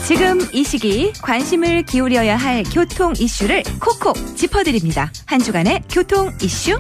지금 이 시기 관심을 기울여야 할 교통 이슈를 콕콕 짚어드립니다. 한 주간의 교통 이슈.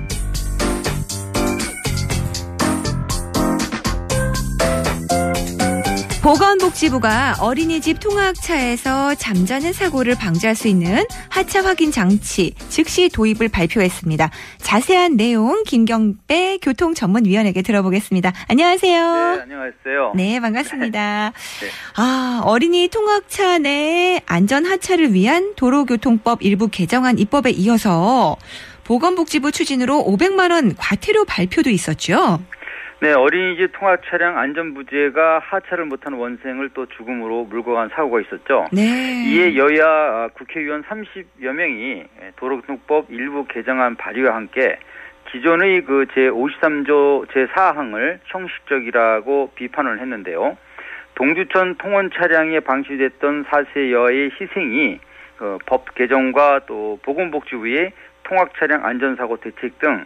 보건복지부가 어린이집 통학차에서 잠자는 사고를 방지할 수 있는 하차 확인 장치 즉시 도입을 발표했습니다. 자세한 내용 김경배 교통전문위원에게 들어보겠습니다. 안녕하세요. 네, 안녕하세요. 네, 반갑습니다. 네. 어린이 통학차 내 안전 하차를 위한 도로교통법 일부 개정안 입법에 이어서 보건복지부 추진으로 500만 원 과태료 발표도 있었죠. 네, 어린이집 통학 차량 안전부재가 하차를 못한 원생을 또 죽음으로 몰고 간 사고가 있었죠. 네. 이에 여야 국회의원 30여 명이 도로교통법 일부 개정안 발의와 함께 기존의 그 제53조 제4항을 형식적이라고 비판을 했는데요. 동두천 통원 차량에 방치됐던 4세 여아의 희생이 법 개정과 또 보건복지부의 통학 차량 안전사고 대책 등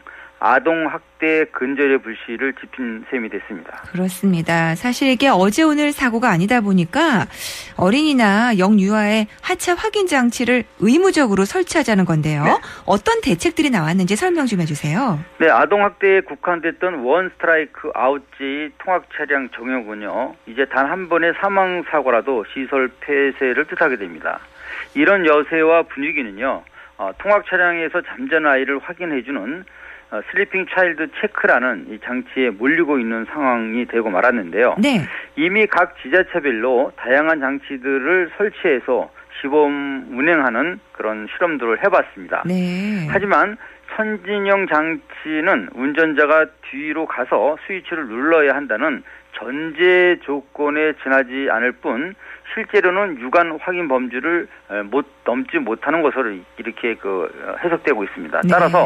아동학대 근절의 불씨를 지핀 셈이 됐습니다. 그렇습니다. 사실 이게 어제 오늘 사고가 아니다 보니까 어린이나 영유아의 하차 확인 장치를 의무적으로 설치하자는 건데요. 네. 어떤 대책들이 나왔는지 설명 좀 해주세요. 네, 아동학대에 국한됐던 원 스트라이크 아웃제의 통학 차량 적용은요, 이제 단 한 번의 사망사고라도 시설 폐쇄를 뜻하게 됩니다. 이런 여세와 분위기는요, 통학 차량에서 잠자는 아이를 확인해주는 슬리핑 차일드 체크라는 이 장치에 몰리고 있는 상황이 되고 말았는데요. 네. 이미 각 지자체별로 다양한 장치들을 설치해서 시범 운행하는 그런 실험들을 해봤습니다. 네. 하지만 선진형 장치는 운전자가 뒤로 가서 스위치를 눌러야 한다는 전제 조건에 지나지 않을 뿐 실제로는 유관 확인 범주를 넘지 못하는 것으로 이렇게 해석되고 있습니다. 따라서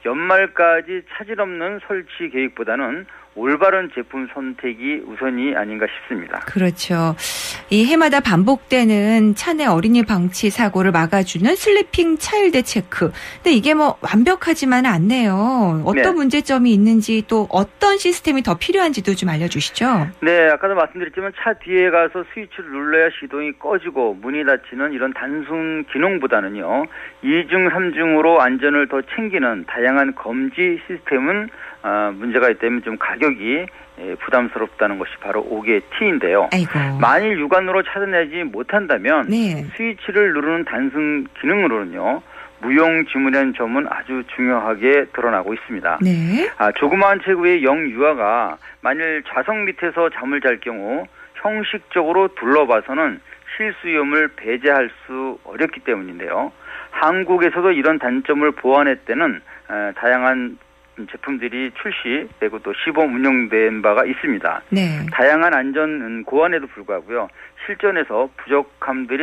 연말까지 차질 없는 설치 계획보다는 올바른 제품 선택이 우선이 아닌가 싶습니다. 그렇죠. 이 해마다 반복되는 차내 어린이 방치 사고를 막아주는 슬리핑 차일드 체크. 근데 이게 완벽하지만은 않네요. 어떤 네. 문제점이 있는지 또 어떤 시스템이 더 필요한지도 좀 알려주시죠. 네, 아까도 말씀드렸지만 차 뒤에 가서 스위치를 눌러야 시동이 꺼지고 문이 닫히는 이런 단순 기능보다는요, 2중, 3중으로 안전을 더 챙기는 다양한 검지 시스템은 문제가 있다면 좀 가격이 부담스럽다는 것이 바로 5개의 T인데요. 아이고. 만일 유관으로 찾아내지 못한다면 네. 스위치를 누르는 단순 기능으로는요, 무용지물이라는 점은 아주 중요하게 드러나고 있습니다. 네. 조그마한 체구의 영유아가 만일 좌석 밑에서 잠을 잘 경우 형식적으로 둘러봐서는 실수 위험을 배제할 수 어렵기 때문인데요. 한국에서도 이런 단점을 보완했다는 다양한 제품들이 출시되고 또 시범 운영된 바가 있습니다. 네. 다양한 안전 고안에도 불구하고요, 실전에서 부족함들이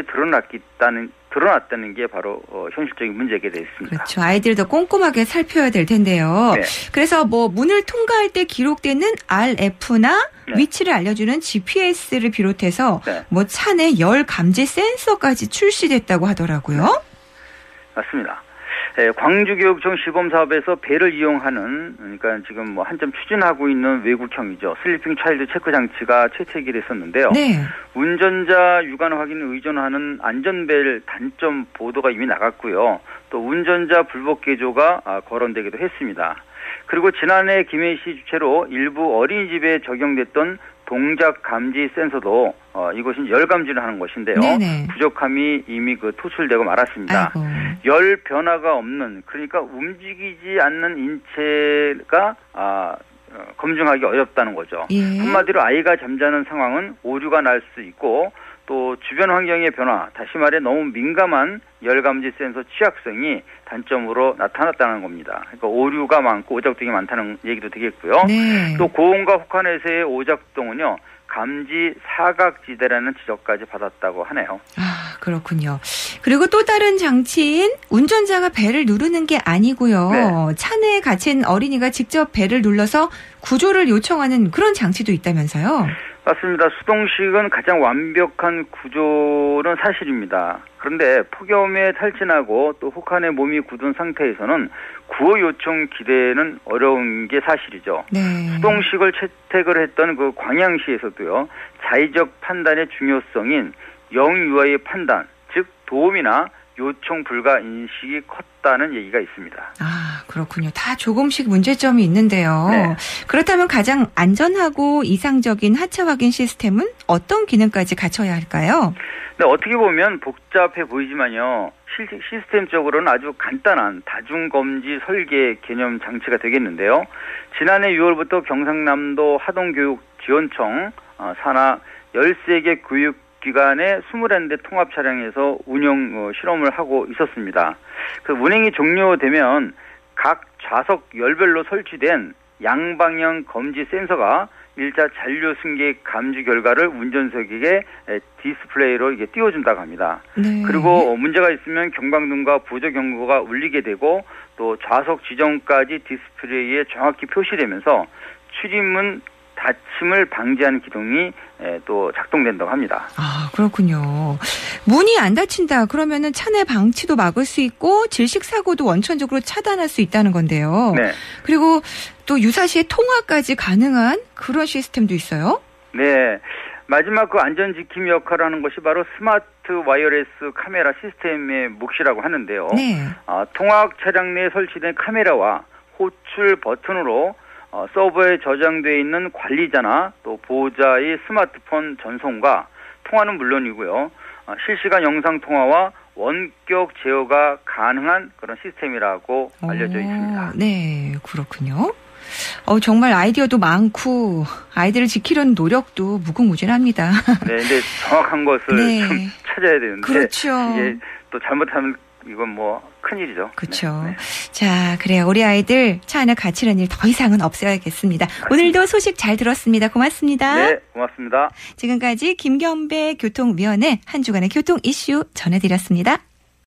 드러났다는 게 바로 현실적인 문제가 되어 있습니다. 그렇죠. 아이들도 꼼꼼하게 살펴야 될 텐데요. 네. 그래서 문을 통과할 때 기록되는 RF나 네. 위치를 알려주는 GPS를 비롯해서 네. 차 내 열 감지 센서까지 출시됐다고 하더라고요. 맞습니다. 광주교육청 시범사업에서 배를 이용하는, 그러니까 지금 한점 추진하고 있는 외국형이죠. 슬리핑 차일드 체크 장치가 채택이 됐었는데요. 네. 운전자 유관 확인에 의존하는 안전벨 단점 보도가 이미 나갔고요. 또 운전자 불법 개조가 거론되기도 했습니다. 그리고 지난해 김해시 주최로 일부 어린이집에 적용됐던 동작 감지 센서도 이것은 열 감지를 하는 것인데요. 네네. 부족함이 이미 토출되고 말았습니다. 아이고. 열 변화가 없는, 그러니까 움직이지 않는 인체가 검증하기 어렵다는 거죠. 예. 한마디로 아이가 잠자는 상황은 오류가 날 수 있고 또 주변 환경의 변화, 다시 말해 너무 민감한 열감지 센서 취약성이 단점으로 나타났다는 겁니다. 그러니까 오류가 많고 오작동이 많다는 얘기도 되겠고요. 네. 또 고온과 혹한에서의 오작동은요, 감지 사각지대라는 지적까지 받았다고 하네요. 그렇군요. 그리고 또 다른 장치인 운전자가 벨을 누르는 게 아니고요. 네. 차 내에 갇힌 어린이가 직접 벨을 눌러서 구조를 요청하는 그런 장치도 있다면서요. 맞습니다. 수동식은 가장 완벽한 구조는 사실입니다. 그런데 폭염에 탈진하고 또 혹한에 몸이 굳은 상태에서는 구호 요청 기대는 어려운 게 사실이죠. 네. 수동식을 채택을 했던 광양시에서도요, 자의적 판단의 중요성인 영유아의 판단, 즉 도움이나 요청 불가 인식이 컸다는 얘기가 있습니다. 아, 그렇군요. 다 조금씩 문제점이 있는데요. 네. 그렇다면 가장 안전하고 이상적인 하차 확인 시스템은 어떤 기능까지 갖춰야 할까요? 네, 어떻게 보면 복잡해 보이지만요. 시스템적으로는 아주 간단한 다중검지 설계 개념 장치가 되겠는데요. 지난해 6월부터 경상남도 하동교육지원청 산하 13개 교육기관의 21대 통합 차량에서 운영 실험을 하고 있었습니다. 그 운행이 종료되면 각 좌석 열별로 설치된 양방향 검지 센서가 일자 잔류 승객 감지 결과를 운전석에게 디스플레이로 이게 띄워준다고 합니다. 네. 그리고 문제가 있으면 경광등과 보조 경고가 울리게 되고 또 좌석 지점까지 디스플레이에 정확히 표시되면서 출입문 닫힘을 방지하는 기동이 또 작동된다고 합니다. 아, 그렇군요. 문이 안 닫힌다 그러면은 차내 방치도 막을 수 있고 질식 사고도 원천적으로 차단할 수 있다는 건데요. 네. 그리고 또 유사시에 통화까지 가능한 그런 시스템도 있어요? 네. 마지막 그 안전 지킴 역할을 하는 것이 바로 스마트 와이어레스 카메라 시스템의 몫이라고 하는데요. 네. 통학 차량 내에 설치된 카메라와 호출 버튼으로 서버에 저장되어 있는 관리자나 또 보호자의 스마트폰 전송과 통화는 물론이고요. 실시간 영상 통화와 원격 제어가 가능한 그런 시스템이라고 알려져 있습니다. 네, 그렇군요. 정말 아이디어도 많고 아이들을 지키려는 노력도 무궁무진합니다. 네, 근데 정확한 것을 네. 좀 찾아야 되는데 그렇죠. 이게 또 잘못하면 이건 뭐 큰일이죠. 그렇죠. 네. 자, 그래요. 우리 아이들 차 안에 갇히는 일 더 이상은 없어야겠습니다. 오늘도 소식 잘 들었습니다. 고맙습니다. 네, 고맙습니다. 지금까지 김경배 교통위원회 한 주간의 교통 이슈 전해드렸습니다.